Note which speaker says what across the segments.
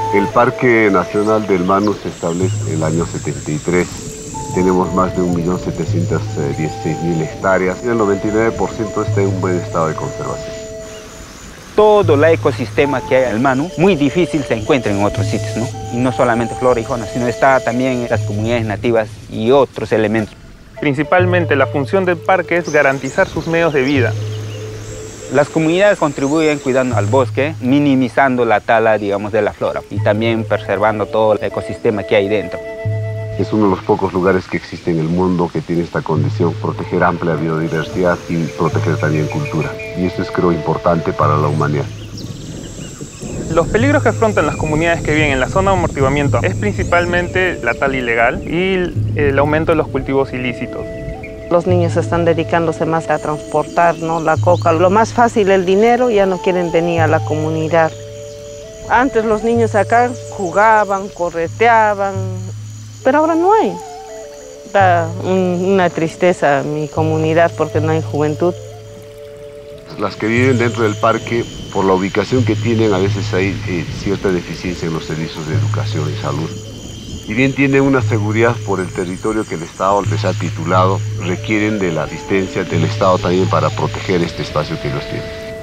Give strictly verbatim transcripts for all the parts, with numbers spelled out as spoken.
Speaker 1: El Parque Nacional del Manu se establece en el año setenta y tres. Tenemos más de un millón setecientos dieciséis mil hectáreas y el noventa y nueve por ciento está en un buen estado de conservación.
Speaker 2: Todo el ecosistema que hay en el Manu, muy difícil se encuentra en otros sitios, ¿no? Y no solamente flora y fauna, sino está también las comunidades nativas y otros elementos.
Speaker 3: Principalmente la función del parque es garantizar sus medios de vida.
Speaker 2: Las comunidades contribuyen cuidando al bosque, minimizando la tala, digamos, de la flora y también preservando todo el ecosistema que hay dentro.
Speaker 1: Es uno de los pocos lugares que existe en el mundo que tiene esta condición, proteger amplia biodiversidad y proteger también cultura. Y esto es, creo, importante para la humanidad.
Speaker 3: Los peligros que afrontan las comunidades que viven en la zona de amortiguamiento es principalmente la tala ilegal y el aumento de los cultivos ilícitos.
Speaker 4: Los niños están dedicándose más a transportar, ¿no?, la coca. Lo más fácil, el dinero, ya no quieren venir a la comunidad. Antes los niños acá jugaban, correteaban, pero ahora no hay. Da un, una tristeza en mi comunidad porque no hay juventud.
Speaker 1: Las que viven dentro del parque, por la ubicación que tienen, a veces hay eh, cierta deficiencia en los servicios de educación y salud. Si bien tienen una seguridad por el territorio que el Estado les ha titulado, requieren de la asistencia del Estado también para proteger este espacio que ellos tienen.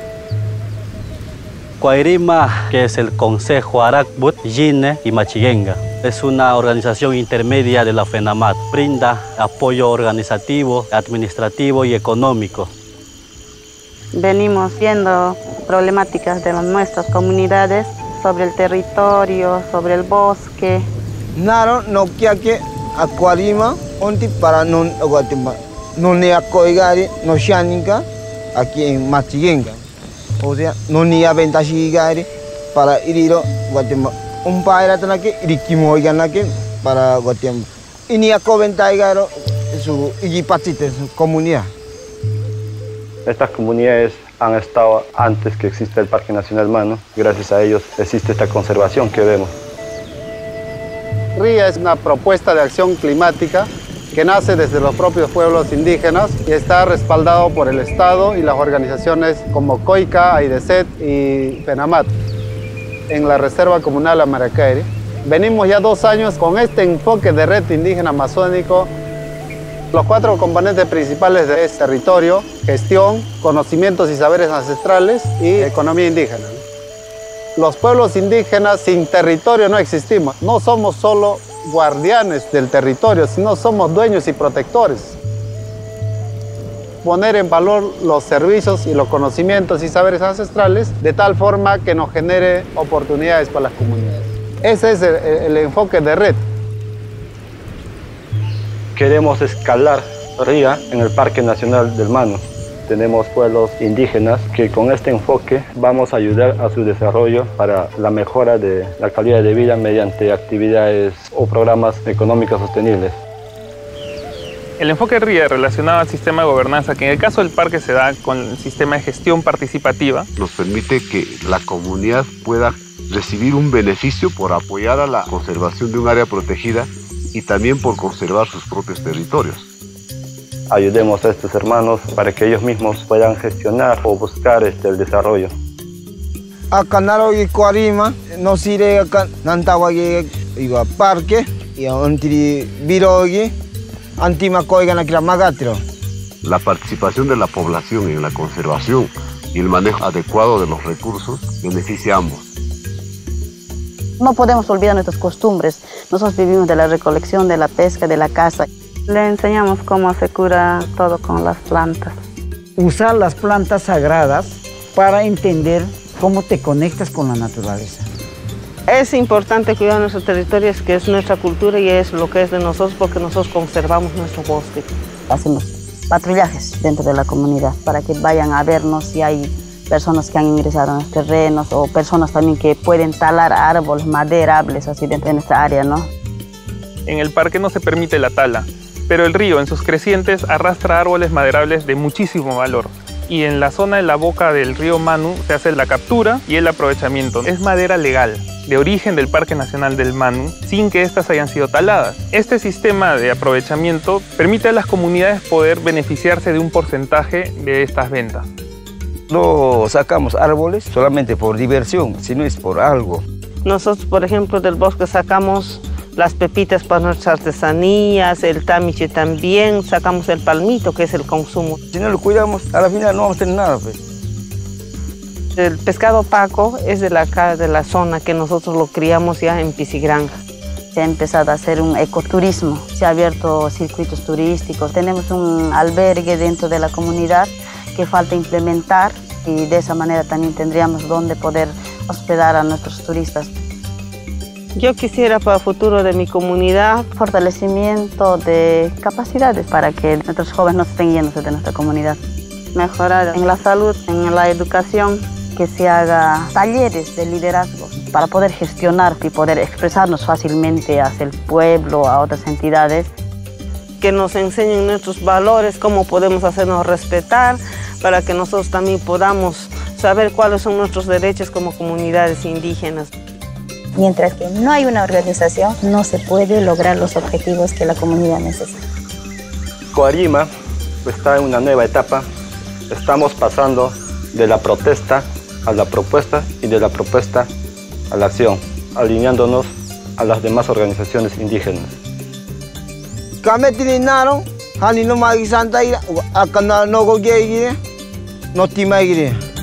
Speaker 5: Cuairima, que es el Consejo Arakbut, Yine y Machiguenga, es una organización intermedia de la FENAMAT. Brinda apoyo organizativo, administrativo y económico.
Speaker 6: Venimos viendo problemáticas de nuestras comunidades sobre el territorio, sobre el bosque.
Speaker 7: Naro no quiere acuarima, onti para no Guatemala, no ni acoigari, no shaninga aquí en Machiguenga. O sea, no ni aventajigari para ir a Guatemala. Un país que irikimoigan aquí para Guatemala. Y ni acoventajigaro su igipatite, su comunidad.
Speaker 8: Estas comunidades han estado antes que exista el Parque Nacional Manu. Gracias a ellos existe esta conservación que vemos.
Speaker 9: RIA es una propuesta de acción climática que nace desde los propios pueblos indígenas y está respaldado por el Estado y las organizaciones como COICA, AIDESET y FENAMAT en la Reserva Comunal Amaracairi. Venimos ya dos años con este enfoque de red indígena amazónico. Los cuatro componentes principales de este territorio: gestión, conocimientos y saberes ancestrales y economía indígena. Los pueblos indígenas sin territorio no existimos. No somos solo guardianes del territorio, sino somos dueños y protectores. Poner en valor los servicios y los conocimientos y saberes ancestrales de tal forma que nos genere oportunidades para las comunidades. Ese es el, el enfoque de red.
Speaker 8: Queremos escalar RIA en el Parque Nacional del Manu. Tenemos pueblos indígenas que con este enfoque vamos a ayudar a su desarrollo para la mejora de la calidad de vida mediante actividades o programas económicos sostenibles.
Speaker 3: El enfoque RIA relacionado al sistema de gobernanza, que en el caso del parque se da con el sistema de gestión participativa,
Speaker 1: nos permite que la comunidad pueda recibir un beneficio por apoyar a la conservación de un área protegida y también por conservar sus propios territorios.
Speaker 8: Ayudemos a estos hermanos para que ellos mismos puedan gestionar o buscar este, el desarrollo.
Speaker 7: Acá en Cuarima, no sirve acá en el parque, y en Virogi, Antimacoigan aquí Magatro.
Speaker 1: La participación de la población en la conservación y el manejo adecuado de los recursos beneficia a ambos.
Speaker 6: No podemos olvidar nuestras costumbres. Nosotros vivimos de la recolección, de la pesca, de la caza. Le enseñamos cómo se cura todo con las plantas.
Speaker 10: Usar las plantas sagradas para entender cómo te conectas con la naturaleza.
Speaker 4: Es importante cuidar nuestros territorios, que es nuestra cultura y es lo que es de nosotros, porque nosotros conservamos nuestro bosque.
Speaker 6: Hacemos patrullajes dentro de la comunidad para que vayan a vernos si hay personas que han ingresado en los terrenos o personas también que pueden talar árboles maderables así dentro de nuestra área, ¿no?
Speaker 3: En el parque no se permite la tala, pero el río en sus crecientes arrastra árboles maderables de muchísimo valor. Y en la zona de la boca del río Manu se hace la captura y el aprovechamiento. Es madera legal, de origen del Parque Nacional del Manu, sin que éstas hayan sido taladas. Este sistema de aprovechamiento permite a las comunidades poder beneficiarse de un porcentaje de estas ventas.
Speaker 11: No sacamos árboles solamente por diversión, sino es por algo.
Speaker 4: Nosotros, por ejemplo, del bosque sacamos las pepitas para nuestras artesanías, el tamiche también, sacamos el palmito, que es el consumo.
Speaker 7: Si no lo cuidamos, a la final no vamos a tener nada, pues.
Speaker 4: El pescado paco es de la, acá, de la zona que nosotros lo criamos ya en Piscigranja.
Speaker 6: Se ha empezado a hacer un ecoturismo, se han abierto circuitos turísticos, tenemos un albergue dentro de la comunidad que falta implementar y de esa manera también tendríamos donde poder hospedar a nuestros turistas.
Speaker 4: Yo quisiera para el futuro de mi comunidad
Speaker 6: fortalecimiento de capacidades para que nuestros jóvenes no estén yéndose de nuestra comunidad. Mejorar en la salud, en la educación, que se haga talleres de liderazgo para poder gestionar y poder expresarnos fácilmente hacia el pueblo, a otras entidades.
Speaker 4: Que nos enseñen nuestros valores, cómo podemos hacernos respetar, para que nosotros también podamos saber cuáles son nuestros derechos como comunidades indígenas.
Speaker 11: Mientras que no hay una organización, no se puede lograr los objetivos que la comunidad necesita.
Speaker 8: Coarima está en una nueva etapa. Estamos pasando de la protesta a la propuesta y de la propuesta a la acción, alineándonos a las demás organizaciones indígenas.
Speaker 7: Kametilinaron, hani no magi santa ira, akana no go gei, no tima ira.